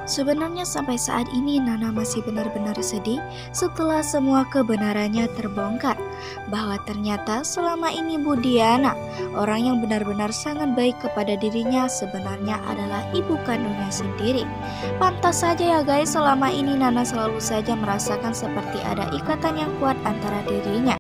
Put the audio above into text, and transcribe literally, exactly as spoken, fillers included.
Sebenarnya sampai saat ini Nana masih benar-benar sedih setelah semua kebenarannya terbongkar, bahwa ternyata selama ini Bu Diana, orang yang benar-benar sangat baik kepada dirinya, sebenarnya adalah ibu kandungnya sendiri. Pantas saja ya guys, selama ini Nana selalu saja merasakan seperti ada ikatan yang kuat antara dirinya